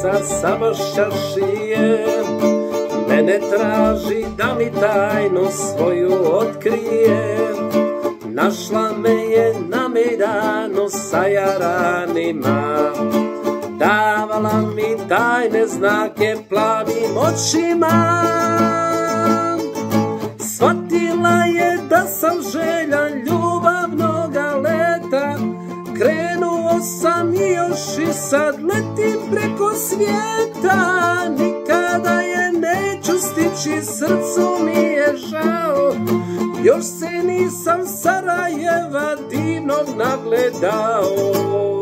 sa samošćašije, mene traži da mi tajnu svoju otkrije. Našla me je na mejdanu sa jaranima, davala mi tajne znake plavim očima. Shvatila je da sam željan ljubavnoga leta, krenuo sam i još i sad letim preko svijeta. Nikada je neću stići, srcu mi je žao, još se nisam Sarajeva divnog nagledao.